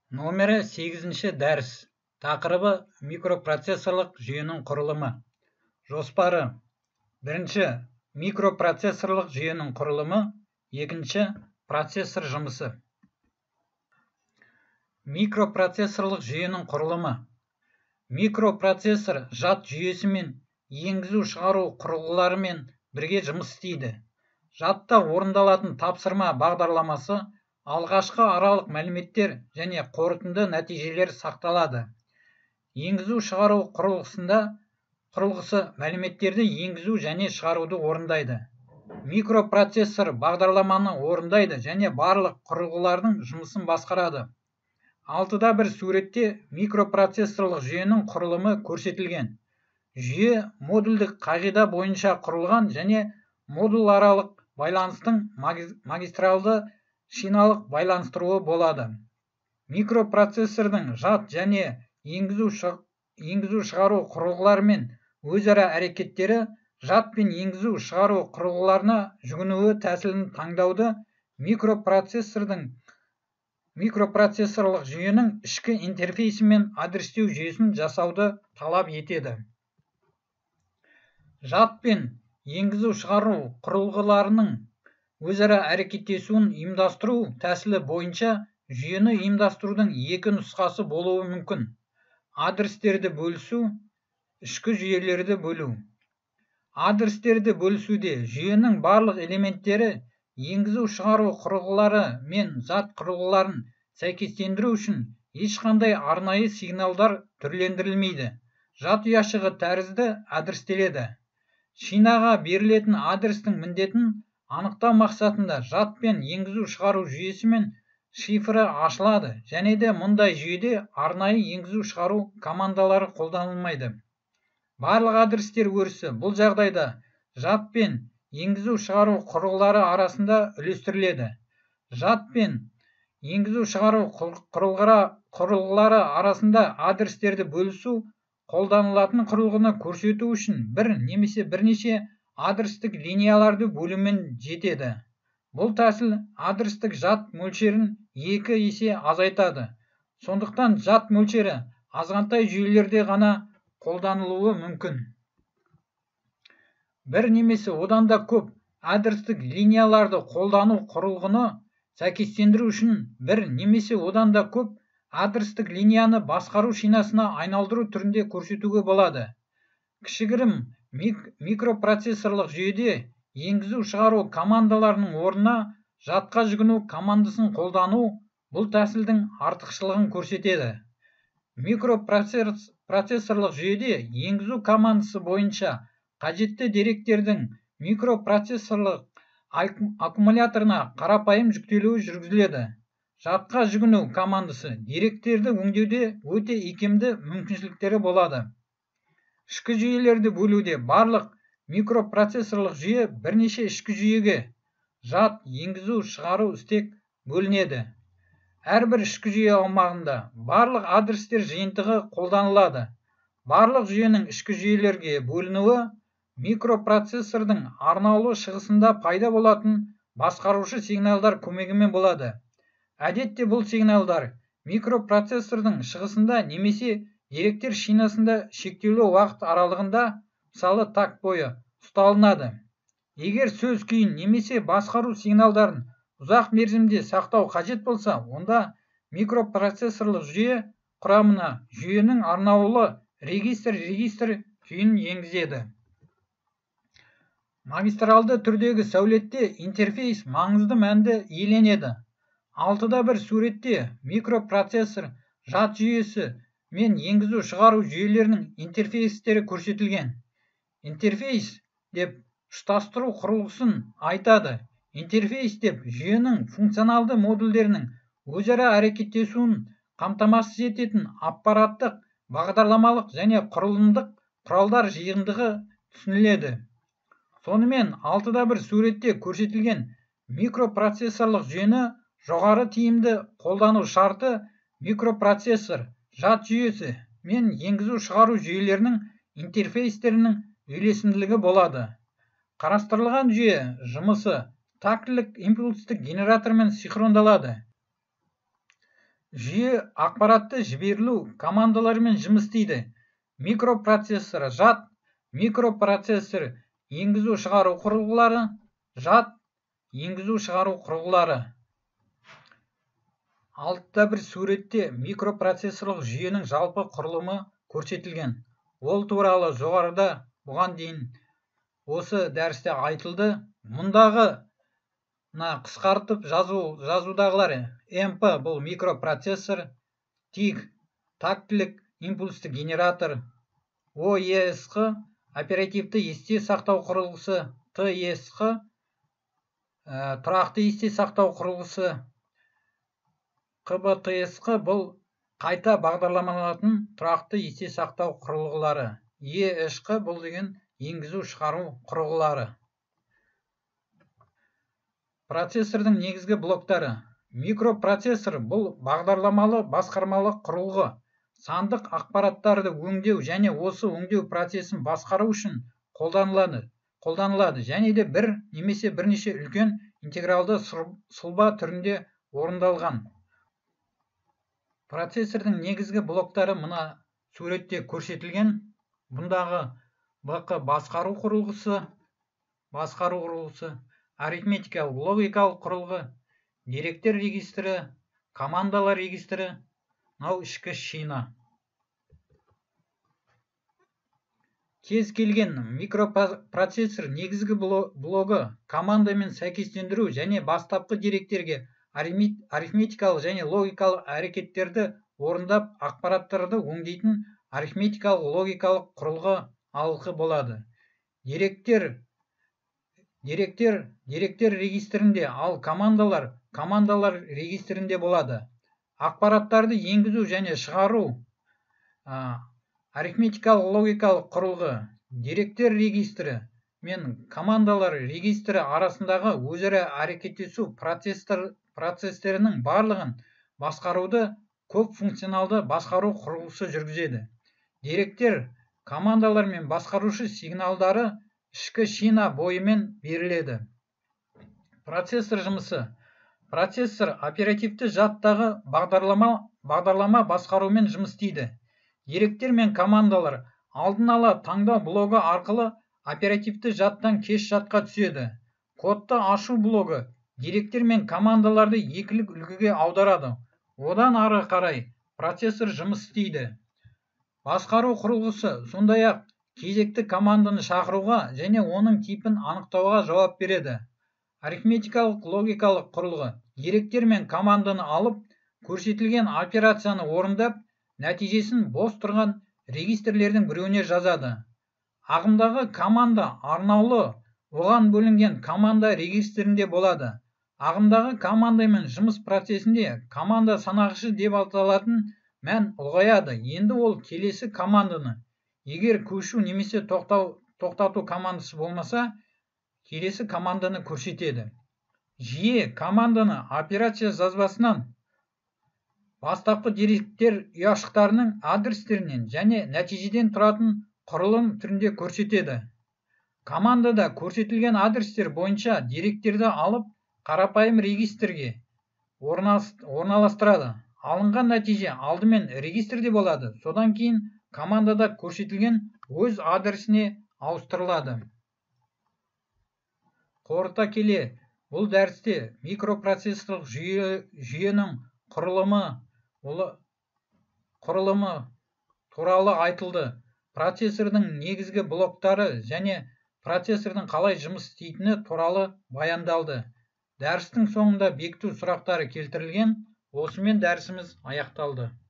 Номері 8-ші дәріс. Тақырыбы микропроцессорлық жүйенің құрылымы. Жоспары. Бірінші, микропроцессорлық жүйенің құрылымы. Екінші, процессор жұмысы. Микропроцессорлық жүйенің құрылымы. Микропроцессор жад жүйесімен енгізу-шығару құрылғыларымен бірге жұмыс істейді. Жадта орындалатын тапсырма бағдарламасы алғашқы аралық мәліметтер және қорытынды нәтижелер сақталады. Енгізу-шығару құрылғысы мәліметтерді енгізу және шығаруды орындайды. Микропроцессор бағдарламаны орындайды және барлық құрылғылардың жұмысын басқарады. 6-1 суретте микропроцессорлық жүйенің құрылымы көрсетілген. Жүйе модульдік қағида бойынша құрылған және модуль аралық байланыстың магистралды шиналық байланыстыруы болады. Микропроцессордың жад және енгізу-шығару құрылғыларымен өзара әрекеттері жад пен енгізу-шығару құрылғыларына жүгінуі тәсілін таңдауды микропроцессорлық жүйенің ішкі интерфейсі мен адрестеу жүйесін жасауды талап етеді. Жад пен енгізу-шығару құрылғыларының өзара әрекеттесуін ұйымдастыру тәсілі бойынша жүйені ұйымдастырудың екі нұсқасы болуы мүмкін. Адрестерді бөлісу, ішкі жүйелерді бөлу. Адрестерді бөлісуде жүйенің барлық элементтері енгізу-шығару құрылғылары мен жад құрылғыларын сәйкестендіру үшін ешқандай арнайы сигналдар түрлендірілмейді. Жад ұяшығы тәрізді адрестеледі. Шинаға берілетін адрестің міндетін анықтау мақсатында жад пен енгізу-шығару жүйесі мен шифры ашылады, және де мұндай жүйеде арнайы енгізу-шығару командалары қолданылмайды. Барлық адрестер өрісі бұл жағдайда жад пен енгізу-шығару құрылғылары арасында үлестіріледі. Жад пен енгізу-шығару құрылғылары арасында адрестерді бөлісу қолданылатын құрылғыны көрсету үшін бір немесе бірнеше адрестік линияларды бөлумен жетеді. Бұл тәсіл адрестік жад мөлшерін 2 есе азайтады. Сондықтан жад мөлшері азғантай жүйелерде ғана қолданылуы мүмкін. Бір немесе одан да көп адрестік линияларды қолдану құрылғыны сәйкестендіру үшін бір немесе одан да көп адрестік линияны басқару шинасына айналдыру түрінде көрсетуге болады. Кішігірім микропроцессорлық жүйеде енгізу-шығару командаларының орнына жадқа жүгіну командасын қолдану бұл тәсілдің артықшылығын көрсетеді. Микропроцессорлық жүйеде енгізу командасы бойынша қажетті деректердің микропроцессорлық аккумуляторына қарапайым жүктелуі жүргізіледі. Жадқа жүгіну командасы деректерді өңдеуде өте икемді мүмкіншіліктері болады. Ішкі жүйелерді бөлуде барлық микропроцессорлық жүйе бірнеше ішкі жүйеге жад, енгізу-шығару стек бөлінеді. Әрбір ішкі жүйе аумағында барлық адрестер жиынтығы қолданылады. Барлық жүйенің ішкі жүйелерге бөлінуі микропроцессордың арнаулы шығысында пайда болатын басқарушы сигналдар көмегімен болады. Әдетте бұл сигналдар микропроцессордың шығысында немесе деректер шинасында шектеулі уақыт аралығында, мысалы так бойы, ұсталынады. Егер сөз күйін немесе басқару сигналдарын ұзақ мерзімде сақтау қажет болса, онда микропроцессорлық жүйе құрамына жүйенің арнаулы регистр күйін енгізеді. Магистралды түрдегі сәулетте интерфейс маңызды мәнді иеленеді. 6-1 суретте микропроцессор жад жүйесі мен енгізу-шығару жүйелерінің интерфейстері көрсетілген. Интерфейс деп ұштастыру құрылғысын айтады. Интерфейс деп жүйенің функционалды модульдерінің өзара әрекеттесуін қамтамасыз ететін аппараттық, бағдарламалық және құрылымдық құралдар жиынтығы түсініледі. Сонымен 6-1 суретте көрсетілген микропроцессорлық жүйені жоғары тиімді қолдану шарты микропроцессор, жад жүйесі мен енгізу-шығару жүйелерінің интерфейстерінің үйлесімділігі болады. Қарастырылған жүйе жұмысы тактілік импульстік генератормен синхрондалады. Жүйе ақпаратты жіберілу командаларымен жұмыс істейді. Микропроцессор жад, микропроцессор енгізу-шығару құрылғылары, жад енгізу-шығару құрылғылары. Алтыда бір суретте микропроцессорлық жүйенің жалпы құрылымы көрсетілген. Ол туралы жоғарыда бұған дейін осы дәрісте айтылды. Мұндағы қысқартып жазудағылар МП бұл микропроцессор, ТИГ тактілік импульсті генератор, ОЕСХ оперативті есте сақтау құрылғысы, ТЕСХ тұрақты есте сақтау құрылғысы, КБТСХ бұл қайта бағдарламаланатын тұрақты есте сақтау құрылғылары, ЕШХ бұл деген енгізу-шығару құрылғылары. Процессордың негізгі блоктары. Микропроцессор бұл бағдарламалы басқармалы құрылғы. Сандық ақпараттарды өңдеу және осы өңдеу процесін басқару үшін қолданылады және де бір немесе бірнеше үлкен интегралды сұлба түрінде орындалған. Процессордың негізгі блоктары мына суретте көрсетілген. Бұндағы БК басқару құрылғысы, арифметикалық логикалық құрылғы, деректер регистрі, командалар регистрі, мынау ішкі шина. Кез келген микропроцессор негізгі блогы командамен сәйкестендіру және бастапқы деректерге арифметикалық және логикалық әрекеттерді орындап ақпараттарды өңдейтін арифметикалық логикалық құрылғы алғы болады. Деректер регистрінде, ал командалар регистрінде болады. Ақпараттарды енгізу және шығару арифметикалық логикалық құрылғы, деректер регистрі мен командалар регистрі арасындағы өзара әрекеттесу процестерінің барлығын басқаруды көп функционалды басқару құрылғысы жүргізеді. Деректер, командалар мен басқарушы сигналдары ішкі шина бойымен беріледі. Процессор жұмысы. Процессор оперативті жадтағы бағдарлама басқарумен жұмыс істейді. Деректер мен командалар алдын ала таңдау блогы арқылы оперативті жадтан кеш жадқа түседі. Кодты ашу блогы деректер мен командаларды екілік үлгіге аударады. Одан ары қарай процессор жұмыс істейді. Басқару құрылғысы сондай-ақ кезекті команданы шақыруға және оның типін анықтауға жауап береді. Арифметикалық логикалық құрылғы деректер мен команданы алып, көрсетілген операцияны орындап, нәтижесін бос тұрған регистрлердің біреуіне жазады. Ағымдағы команда арнаулы, оған бөлінген команда регистрінде болады. Ағымдағы командамен жұмыс процесінде команда санағышы деп аталатын мән ұлғаяды. Енді ол келесі команданы, егер көшу немесе тоқтату командасы болмаса, келесі команданы көрсетеді. Жүйе команданы операция жазбасынан, бастапқы деректер ұяшықтарының адрестерінен және нәтижеден тұратын құрылым түрінде көрсетеді. Командада көрсетілген адрестер бойынша деректерді алып, қарапайым регистрге орналастырады. Алынған нәтиже алдымен регистрде болады, содан кейін командада көрсетілген өз адресіне ауыстырылады. Қорыта келе, бұл дәрісте микропроцессорлық жүйенің құрылымы туралы айтылды. Процессордың негізгі блоктары және процессордың қалай жұмыс істейтіні туралы баяндалды. Дәрістің соңында бекіту сұрақтары келтірілген. Осымен дәрісіміз аяқталды.